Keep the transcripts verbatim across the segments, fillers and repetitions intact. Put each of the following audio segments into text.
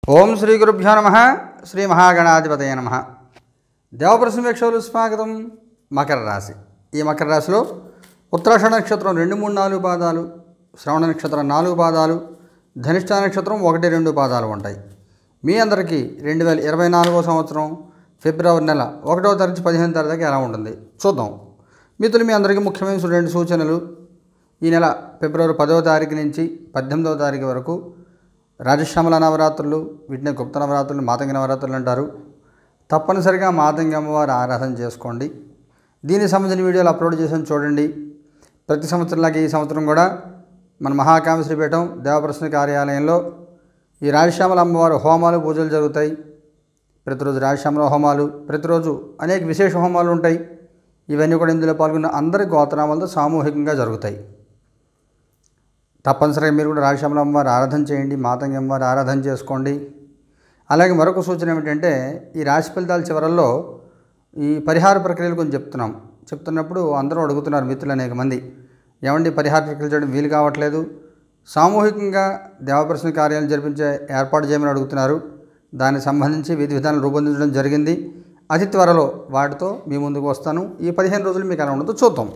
ఓం శ్రీ గురుభ్యో నమః. శ్రీ మహాగణాధిపతయ నమః. దేవప్రశ్న వీక్షకులు స్వాగతం. మకర రాశి. ఈ మకర రాశిలో ఉత్తరాషాఢ నక్షత్రం రెండు మూడు నాలుగు పాదాలు, శ్రవణ నక్షత్రం నాలుగు పాదాలు, ధనిష్ఠ నక్షత్రం ఒకటి రెండు పాదాలు ఉంటాయి. మీ అందరికీ రెండు వేల ఇరవై నాలుగో సంవత్సరం ఫిబ్రవరి నెల ఒకటవ తారీఖు పదిహేను తారీఖు దాకా ఎలా ఉంటుంది చూద్దాం. మిత్రులు, మీ అందరికీ ముఖ్యమైన రెండు సూచనలు. ఈ నెల ఫిబ్రవరి పదవ తారీఖు నుంచి పద్దెనిమిదవ తారీఖు వరకు రాజశ్యామల నవరాత్రులు, వీటిని గుప్త నవరాత్రులు, మాతంగి నవరాత్రులు అంటారు. తప్పనిసరిగా మాతంగి అమ్మవారి ఆరాధన చేసుకోండి. దీనికి సంబంధించిన వీడియోలు అప్లోడ్ చేసాను, చూడండి. ప్రతి సంవత్సరంలాగే ఈ సంవత్సరం కూడా మన మహాకామేశ్వరీపీఠం దేవప్రశ్న కార్యాలయంలో ఈ రాజశ్యామల అమ్మవారి హోమాలు, పూజలు జరుగుతాయి. ప్రతిరోజు రాజశ్యామల హోమాలు, ప్రతిరోజు అనేక విశేష హోమాలు ఉంటాయి. ఇవన్నీ కూడా ఇందులో పాల్గొన్న అందరి గోత్రనామాలతో సామూహికంగా జరుగుతాయి. తప్పనిసరిగా మీరు కూడా రాజశ్యామల అమ్మవారి ఆరాధన చేయండి, మాతంగి అమ్మవారి ఆరాధన చేసుకోండి. అలాగే మరొక సూచన ఏమిటంటే, ఈ రాశి ఫలితాల చివరల్లో ఈ పరిహార ప్రక్రియలు కొంచెం చెప్తున్నాం. చెప్తున్నప్పుడు అందరూ అడుగుతున్నారు మిత్రులు అనేక మంది, ఏమండి పరిహార ప్రక్రియలు చేయడం వీలు కావట్లేదు, సామూహికంగా దేవప్రశ్న కార్యాలు జరిపించే ఏర్పాటు చేయమని అడుగుతున్నారు. దానికి సంబంధించి విధి విధానాలు రూపొందించడం జరిగింది. అతి త్వరలో వాటితో మీ ముందుకు వస్తాను. ఈ పదిహేను రోజులు మీకు ఎలా ఉండదో చూద్దాం.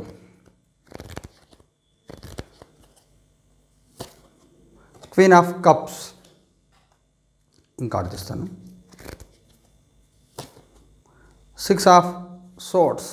క్వీన్ ఆఫ్ కప్స్ ఇంకా తీస్తాను. Six of swords,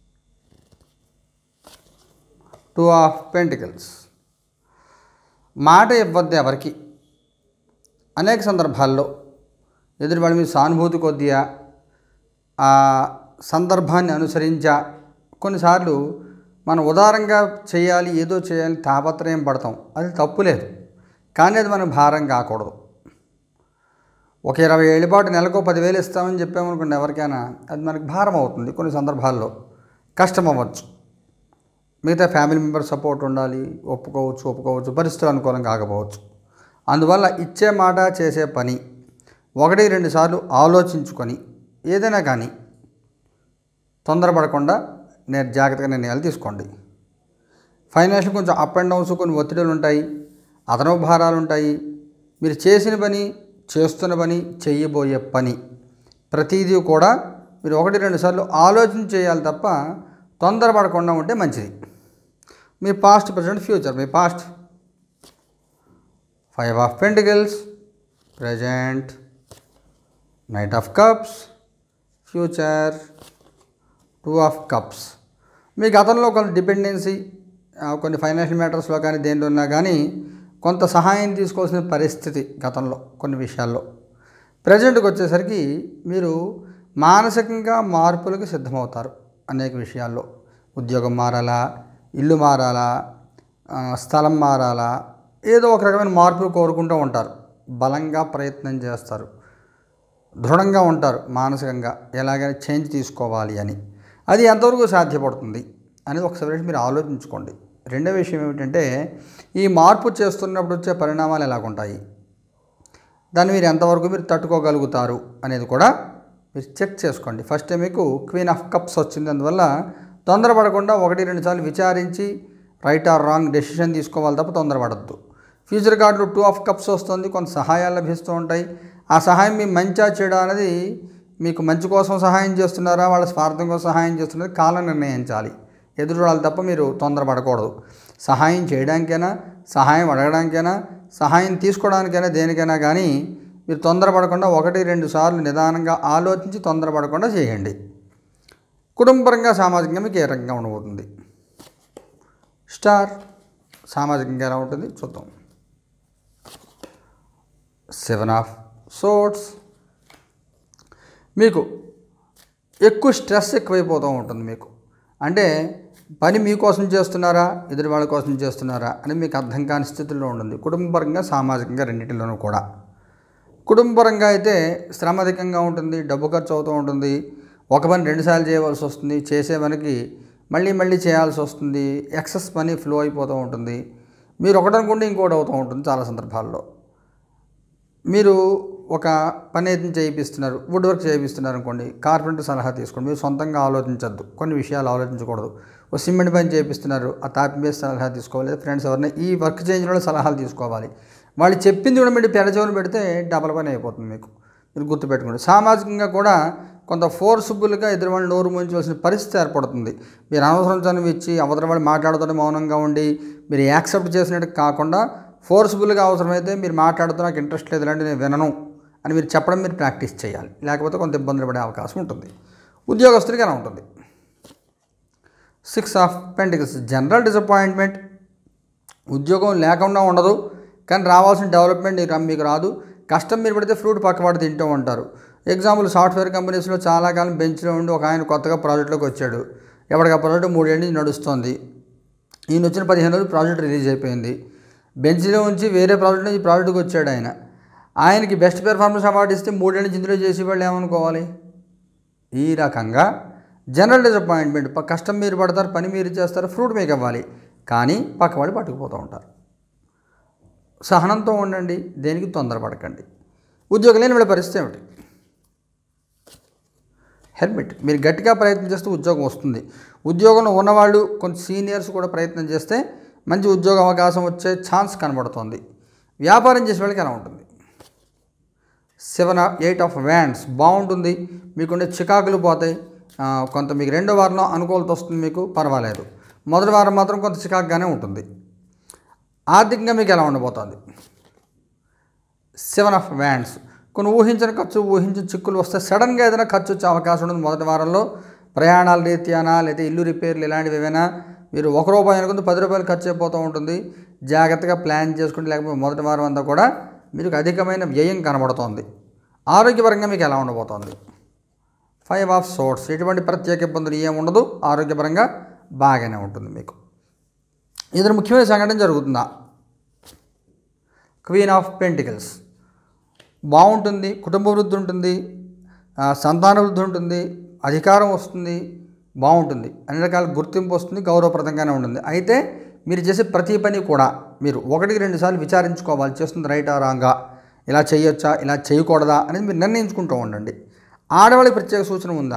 two of pentacles. మాట ఇవ్వద్దు ఎవరికి. అనేక సందర్భాల్లో ఎదుటివాడి మీద సానుభూతి కొద్దిగా ఆ సందర్భాన్ని అనుసరించా కొన్నిసార్లు మనం ఉదారంగా చేయాలి, ఏదో చేయాలి తాపత్రయం పడతాం. అది తప్పులేదు, కానీ అది మనకు భారం కాకూడదు. ఒక ఇరవై ఏళ్ళ పాటు నెలకు పదివేలు ఇస్తామని చెప్పామనుకోండి ఎవరికైనా, అది మనకు భారం అవుతుంది. కొన్ని సందర్భాల్లో కష్టం అవ్వచ్చు. మిగతా ఫ్యామిలీ మెంబర్ సపోర్ట్ ఉండాలి, ఒప్పుకోవచ్చు ఒప్పుకోవచ్చు పరిస్థితులు అనుకూలం కాకపోవచ్చు. అందువల్ల ఇచ్చే మాట చేసే పని ఒకటి రెండు సార్లు ఆలోచించుకొని ఏదైనా కానీ తొందరపడకుండా నేను జాగ్రత్తగా నిర్ణయాలు తీసుకోండి. ఫైనాన్షియల్ కొంచెం అప్ అండ్ డౌన్స్, కొన్ని ఒత్తిడులు ఉంటాయి, అదనపు భారాలు ఉంటాయి. మీరు చేసిన పని, చేస్తున్న పని, చేయబోయే పని ప్రతిదీ కూడా మీరు ఒకటి రెండు సార్లు ఆలోచన చేయాలి తప్ప తొందరపడకుండా ఉంటే మంచిది. మీ పాస్ట్, ప్రజెంట్, ఫ్యూచర్. మీ past five of pentacles, present knight of cups, future two of cups. మీ గతంలో కొంత డిపెండెన్సీ, కొన్ని ఫైనాన్షియల్ మ్యాటర్స్లో కానీ దేనిలో ఉన్నా కానీ కొంత సహాయం తీసుకోవాల్సిన పరిస్థితి గతంలో కొన్ని విషయాల్లో. ప్రజెంట్కి వచ్చేసరికి మీరు మానసికంగా మార్పులకు సిద్ధమవుతారు. అనేక విషయాల్లో ఉద్యోగం మారాలా, ఇల్లు మారాలా, స్థలం మారాలా, ఏదో ఒక రకమైన మార్పులు కోరుకుంటూ ఉంటారు. బలంగా ప్రయత్నం చేస్తారు, దృఢంగా ఉంటారు మానసికంగా, ఎలాగైనా చేంజ్ తీసుకోవాలి అని. అది ఎంతవరకు సాధ్యపడుతుంది అనేది ఒకసారి మీరు ఆలోచించుకోండి. రెండో విషయం ఏమిటంటే, ఈ మార్పు చేస్తున్నప్పుడు వచ్చే పరిణామాలు ఎలాగుంటాయి, దాన్ని మీరు ఎంతవరకు మీరు తట్టుకోగలుగుతారు అనేది కూడా మీరు చెక్ చేసుకోండి. ఫస్ట్ మీకు క్వీన్ ఆఫ్ కప్స్ వచ్చింది, అందువల్ల తొందరపడకుండా ఒకటి రెండు సార్లు విచారించి రైట్ ఆర్ రాంగ్ డెసిషన్ తీసుకోవాలి తప్ప తొందరపడద్దు. ఫ్యూచర్ కార్డులో టూ ఆఫ్ కప్స్ వస్తుంది, కొంత సహాయాలు లభిస్తూ ఉంటాయి. ఆ సహాయం మీ మంచా చెడా అనేది, మీకు మంచి కోసం సహాయం చేస్తున్నారా, వాళ్ళ స్వార్థం కోసం సహాయం చేస్తున్నారా కాలం నిర్ణయించాలి. ఎదురు వాళ్ళు తప్ప మీరు తొందరపడకూడదు. సహాయం చేయడానికైనా, సహాయం అడగడానికైనా, సహాయం తీసుకోవడానికైనా, దేనికైనా కానీ మీరు తొందరపడకుండా ఒకటి రెండు సార్లు నిదానంగా ఆలోచించి తొందరపడకుండా చేయండి. కుటుంబపరంగా, సామాజికంగా మీకు ఏ రకంగా ఉండబోతుంది. స్టార్ సామాజికంగా ఎలా ఉంటుంది చూద్దాం. Seven of swords. మీకు ఎక్కువ స్ట్రెస్ ఎక్కువైపోతూ ఉంటుంది. మీకు అంటే పని మీకోసం చేస్తున్నారా, ఎదుటి వాళ్ళ కోసం చేస్తున్నారా అని మీకు అర్థం కాని స్థితిలో ఉంటుంది. కుటుంబపరంగా, సామాజికంగా రెండింటిలోనూ కూడా. కుటుంబపరంగా అయితే శ్రమ అధికంగా ఉంటుంది, డబ్బు ఖర్చు అవుతూ ఉంటుంది. ఒక పని రెండుసార్లు చేయవలసి వస్తుంది, చేసే పనికి మళ్ళీ మళ్ళీ చేయాల్సి వస్తుంది. ఎక్సెస్ మనీ ఫ్లో అయిపోతూ ఉంటుంది. మీరు ఒకటనుకుంటే ఇంకోటి అవుతూ ఉంటుంది. చాలా సందర్భాల్లో మీరు ఒక పని అయితే చేయిస్తున్నారు, వుడ్ వర్క్ చేయిస్తున్నారు అనుకోండి, కార్పెంటర్ సలహా తీసుకోండి. మీరు సొంతంగా ఆలోచించద్దు, కొన్ని విషయాలు ఆలోచించకూడదు. ఒక సిమెంట్ పని చేయిస్తున్నారు, ఆ తాపి మీద సలహా తీసుకోవాలి. ఫ్రెండ్స్ ఎవరైనా ఈ వర్క్ చేయించిన వాళ్ళు సలహాలు తీసుకోవాలి. వాళ్ళు చెప్పింది కూడా మీరు పెడచెవిన పెడితే డబల్ పని అయిపోతుంది మీకు. మీరు గుర్తుపెట్టుకోండి. సామాజికంగా కూడా కొంత ఫోర్స్ఫుల్గా ఎదురు వాళ్ళు నోరు మూయించవలసిన పరిస్థితి ఏర్పడుతుంది. మీరు అనవసరం చనువు ఇచ్చి అవతల వాళ్ళు మాట్లాడుతూనే మౌనంగా ఉండి మీరు యాక్సెప్ట్ చేసినట్టు కాకుండా ఫోర్స్ఫుల్గా అవసరమైతే మీరు మాట్లాడుతూ నాకు ఇంట్రెస్ట్ లేదు అంటే నేను వినను అని మీరు చెప్పడం మీరు ప్రాక్టీస్ చేయాలి. లేకపోతే కొంత ఇబ్బందులు పడే అవకాశం ఉంటుంది. ఉద్యోగస్తుడికి ఎలా ఉంటుంది? Six of pentacles general disappointment. ఉద్యోగం లేకుండా ఉండదు, కానీ రావాల్సిన డెవలప్మెంట్ మీకు రాదు. కష్టం మీరు పడితే ఫ్రూట్ పక్కవాడు తింటూ ఉంటారు. ఎగ్జాంపుల్ సాఫ్ట్వేర్ కంపెనీస్లో చాలా కాలం బెంచ్లో ఉండి ఒక ఆయన కొత్తగా ప్రాజెక్ట్లోకి వచ్చాడు. ఎవరికి ఆ ప్రాజెక్ట్ మూడేళ్ళ నుంచి నడుస్తుంది. ఈయన వచ్చిన పదిహేను రోజులు ప్రాజెక్ట్ రిలీజ్ అయిపోయింది. బెంచ్లో ఉంచి వేరే ప్రాజెక్ట్ నుంచి ఈ ప్రాజెక్ట్కి వచ్చాడు ఆయన. ఆయనకి బెస్ట్ పెర్ఫార్మెన్స్ అవార్డు ఇస్తే మూడేళ్ళ నుంచి ఇందులో చేసి వాళ్ళు ఏమనుకోవాలి? ఈ రకంగా జనరల్ డిసప్పాయింట్మెంట్. కష్టం మీరు పడతారు, పని మీరు చేస్తారు, ఫ్రూట్ మీకు ఇవ్వాలి, కానీ పక్కవాళ్ళు పట్టుకుపోతూ ఉంటారు. సహనంతో ఉండండి, దేనికి తొందరపడకండి. ఉద్యోగం లేని వాళ్ళ పరిస్థితి ఏమిటి? హెర్మిట్. మీరు గట్టిగా ప్రయత్నం చేస్తే ఉద్యోగం వస్తుంది. ఉద్యోగంలో ఉన్నవాళ్ళు కొంచెం సీనియర్స్ కూడా ప్రయత్నం చేస్తే మంచి ఉద్యోగ అవకాశం వచ్చే ఛాన్స్ కనబడుతోంది. వ్యాపారం చేసే వాళ్ళకి ఎలా ఉంటుంది? సెవెన్ ఎయిట్ ఆఫ్ వ్యాండ్స్ బాగుంటుంది. మీకుండే చికాకులు పోతాయి. కొంత మీకు రెండో వారంలో అనుకూలత వస్తుంది, మీకు పర్వాలేదు. మొదటి వారం మాత్రం కొంత చికాకుగానే ఉంటుంది. ఆర్థికంగా మీకు ఎలా ఉండబోతోంది? Seven of wands. కొన్ని ఊహించిన ఖర్చు, ఊహించిన చిక్కులు వస్తే సడన్గా ఏదైనా ఖర్చు వచ్చే అవకాశం ఉంటుంది మొదటి వారంలో. ప్రయాణాల రీత్యానా లేదా ఇల్లు రిపేర్లు ఇలాంటివి ఏమైనా మీరు ఒక రూపాయి అనుకుంటే పది రూపాయలు ఖర్చు అయిపోతూ ఉంటుంది. జాగ్రత్తగా ప్లాన్ చేసుకుంటే, లేకపోతే మొదటి వారం అంతా కూడా మీకు అధికమైన వ్యయం కనబడుతోంది. ఆరోగ్యపరంగా మీకు ఎలా ఉండబోతోంది? Five of swords. ఎటువంటి ప్రత్యేక ఇబ్బందులు ఏమి ఉండదు, ఆరోగ్యపరంగా బాగానే ఉంటుంది మీకు. ఏదైనా ముఖ్యమైన సంఘటన జరుగుతుందా? Queen of pentacles. బాగుంటుంది, కుటుంబ వృద్ధి ఉంటుంది, సంతాన వృద్ధి ఉంటుంది, అధికారం వస్తుంది, బాగుంటుంది, అన్ని రకాల గుర్తింపు వస్తుంది, గౌరవప్రదంగానే ఉంటుంది. అయితే మీరు చేసే ప్రతి పని కూడా మీరు ఒకటికి రెండు సార్లు విచారించుకోవాలి. చేస్తుంది రైటా రాంగా, ఇలా చేయొచ్చా, ఇలా చేయకూడదా అనేది మీరు నిర్ణయించుకుంటూ ఉండండి. ఆడవాళ్ళకి ప్రత్యేక సూచన ఉందా?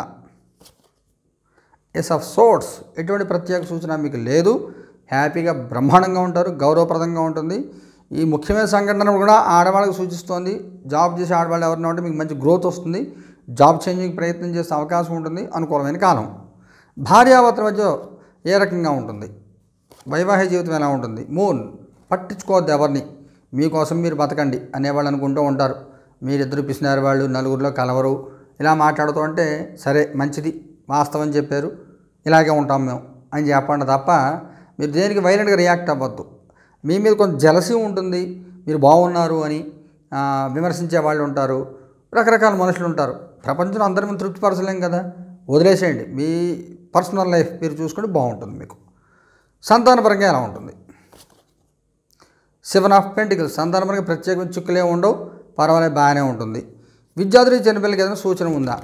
Ace of swords. ఎటువంటి ప్రత్యేక సూచన మీకు లేదు. హ్యాపీగా బ్రహ్మాండంగా ఉంటారు, గౌరవప్రదంగా ఉంటుంది. ఈ ముఖ్యమైన సంఘటన కూడా ఆడవాళ్ళకి సూచిస్తోంది. జాబ్ చేసే ఆడవాళ్ళు ఎవరైనా ఉంటే మీకు మంచి గ్రోత్ వస్తుంది, జాబ్ చేంజింగ్ ప్రయత్నం చేసే అవకాశం ఉంటుంది, అనుకూలమైన కాలం. భార్యాభర్తల మధ్య ఏ రకంగా ఉంటుంది? వైవాహిక జీవితం ఎలా ఉంటుంది? మూన్. పట్టించుకోవద్దు ఎవరిని, మీకోసం మీరు బతకండి అనేవాళ్ళు అనుకుంటూ ఉంటారు. మీరిద్దరు పిసినారు వాళ్ళు, నలుగురిలో కలవరు, ఇలా మాట్లాడుతూ ఉంటే సరే మంచిది, వాస్తవం చెప్పారు, ఇలాగే ఉంటాం మేము అని చెప్పండి తప్ప మీరు దేనికి వైలెంట్గా రియాక్ట్ అవ్వద్దు. మీ మీద కొంచెం జలసీ ఉంటుంది, మీరు బాగున్నారు అని విమర్శించే వాళ్ళు ఉంటారు, రకరకాల మనుషులు ఉంటారు. ప్రపంచంలో అందరి మీద తృప్తిపరచలేం కదా, వదిలేసేయండి. మీ పర్సనల్ లైఫ్ మీరు చూసుకుంటే బాగుంటుంది మీకు. సంతానపరంగా ఎలా ఉంటుంది? Seven of pentacles. సంతానపరంగా ప్రత్యేకమైన చిక్కులే ఉండవు, పర్వాలేదు, బాగానే ఉంటుంది. విద్యార్థి చిన్నపిల్లలకి ఏదైనా సూచన ఉందా?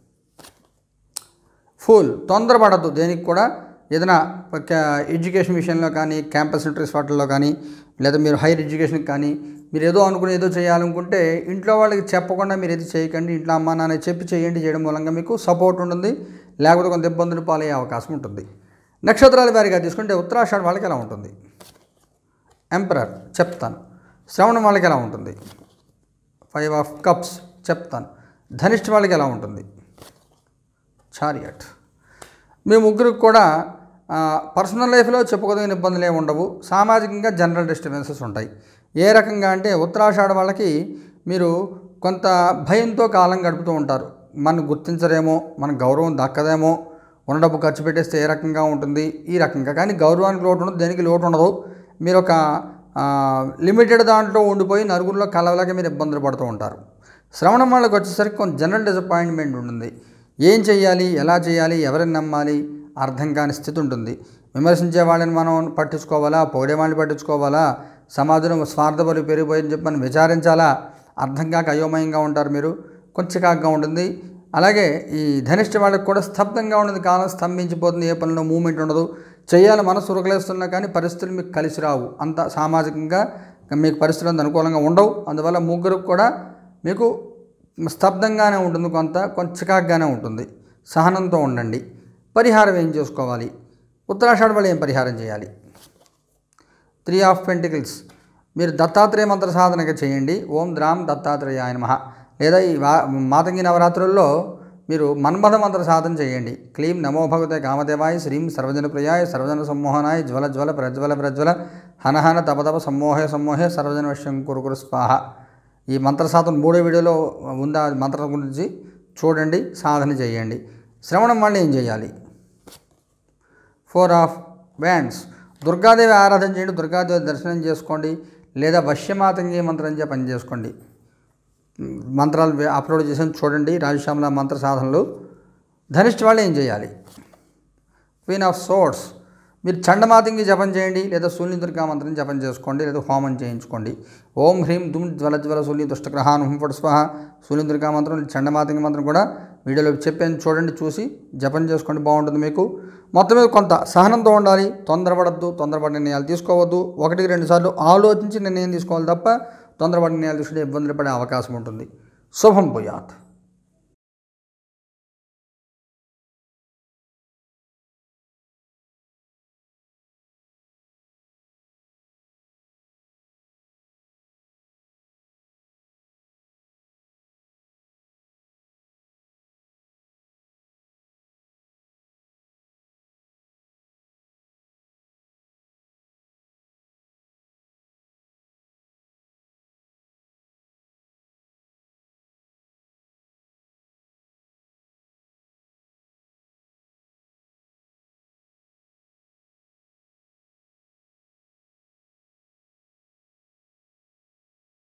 ఫుల్. తొందరపడద్దు దేనికి కూడా. ఏదైనా ఎడ్యుకేషన్ విషయంలో కానీ, క్యాంపస్ ఇంటర్వ్యూస్ వాటిల్లో కానీ, లేదా మీరు హైయర్ ఎడ్యుకేషన్కి కానీ మీరు ఏదో అనుకుని ఏదో చేయాలనుకుంటే ఇంట్లో వాళ్ళకి చెప్పకుండా మీరు ఏది చేయకండి. ఇంట్లో అమ్మ నాన్న చెప్పి చేయండి. చేయడం మూలంగా మీకు సపోర్ట్ ఉంటుంది, లేకపోతే కొంత ఇబ్బందులు పాలయ్యే అవకాశం ఉంటుంది. నక్షత్రాల వారిగా తీసుకుంటే ఉత్తరాషాఢ వాళ్ళకి ఎలా ఉంటుంది? ఎంపరర్ చెప్తాను. శ్రవణం వాళ్ళకి ఎలా ఉంటుంది? ఫైవ్ ఆఫ్ కప్స్ చెప్తాను. ధనిష్ఠ వాళ్ళకి ఎలా ఉంటుంది? చారియట్. మీ ముగ్గురికి కూడా పర్సనల్ లైఫ్లో చెప్పుకోదగిన ఇబ్బందులు ఏమి ఉండవు. సామాజికంగా జనరల్ డిస్టర్బెన్సెస్ ఉంటాయి. ఏ రకంగా అంటే ఉత్తరాషాఢ వాళ్ళకి మీరు కొంత భయంతో కాలం గడుపుతూ ఉంటారు. మనం గుర్తించరేమో, మన గౌరవం దక్కదేమో, ఉన్న డబ్బు ఖర్చు పెట్టేస్తే ఏ రకంగా ఉంటుంది, ఈ రకంగా. కానీ గౌరవానికి లోటు ఉండదు, దేనికి లోటు ఉండదు. మీరు ఒక లిమిటెడ్ దాంట్లో ఉండిపోయి నలుగురిలో కలవలేక మీరు ఇబ్బందులు పడుతూ ఉంటారు. శ్రవణం వాళ్ళకి వచ్చేసరికి కొంచెం జనరల్ డిసప్పాయింట్మెంట్ ఉంటుంది. ఏం చేయాలి, ఎలా చేయాలి, ఎవరిని నమ్మాలి అర్థం కాని స్థితి ఉంటుంది. విమర్శించే వాళ్ళని మనం పట్టించుకోవాలా, పొగిడే వాళ్ళని పట్టించుకోవాలా, సమాజంలో స్వార్థపరి పెరిగిపోయిందని చెప్పి మనం విచారించాలా, అర్థం కాక అయోమయంగా ఉంటారు. మీరు కొంచెం కాకగా ఉంటుంది. అలాగే ఈ ధనిష్ట వాళ్ళకి కూడా స్తబ్దంగా ఉండదు, కాలం స్తంభించిపోతుంది, ఏ పనిలో మూమెంట్ ఉండదు. చేయాలి మనసు ఉరకలేస్తున్నా కానీ పరిస్థితులు మీకు కలిసి రావు. అంత సామాజికంగా మీకు పరిస్థితులు అంత అనుకూలంగా ఉండవు. అందువల్ల ముగ్గురికి కూడా మీకు స్తబ్దంగానే ఉంటుంది, కొంత కొంచెం చికాకుగానే ఉంటుంది. సహనంతో ఉండండి. పరిహారం ఏం చేసుకోవాలి? ఉత్తరాషాఢ వాళ్ళు ఏం పరిహారం చేయాలి? Three of pentacles. మీరు దత్తాత్రేయ మంత్ర సాధనగా చేయండి. ఓం ద్రాం దత్తాత్రేయాయ నమః. లేదా ఈ వా మాతంగి నవరాత్రుల్లో మీరు మన్మథ మంత్ర సాధన చేయండి. క్లీం నమో భగవతే కామదేవాయ శ్రీం సర్వజన ప్రియాయ సర్వజన సమ్మోహనాయ జ్వల జ్వల ప్రజ్వల ప్రజ్వల హనహన తపతప సమ్మోహే సమ్మోహే సర్వజన వశ్యం కురుకురు స్వాహ. ఈ మంత్ర సాధన మూడో వీడియోలో ఉంది. ఆ మంత్రం గురించి చూడండి, సాధన చేయండి. శ్రవణం వల్ల ఏం చేయాలి? Four of wands. దుర్గాదేవి ఆరాధన చేయండి, దుర్గాదేవి దర్శనం చేసుకోండి, లేదా వశ్యమాతంగి మంత్రం జపం చేసుకోండి. మంత్రాలు అప్లోడ్ చేసి చూడండి, రాజశ్యామల మంత్ర సాధనలు. ధనిష్ఠ వాళ్ళు ఏం చేయాలి? Queen of swords. మీరు చండమాతంగి జపం చేయండి, లేదా శూన్య దుర్గా మంత్రం జపం చేసుకోండి, లేదా హోమం చేయించుకోండి. ఓం హ్రీం దుమ్ జ్వల జ్వల శూన్య దుష్టగ్రహాన్ హుం ఫట్ స్వాహ. శూన్య దుర్గా మంత్రం, చండమాతంగి మంత్రం కూడా వీడియోలో చెప్పాను, చూడండి, చూసి జపం చేసుకోండి, బాగుంటుంది మీకు. మొత్తం మీద కొంత సహనంతో ఉండాలి, తొందరపడద్దు, తొందరపడిన నిర్ణయాలు తీసుకోవద్దు. ఒకటికి రెండు సార్లు ఆలోచించి నిర్ణయం తీసుకోవాలి తప్ప తొందరపడిన నిర్ణయాలు తీసుకుంటే ఇబ్బందులు పడే అవకాశం ఉంటుంది. శుభం భూయాత్.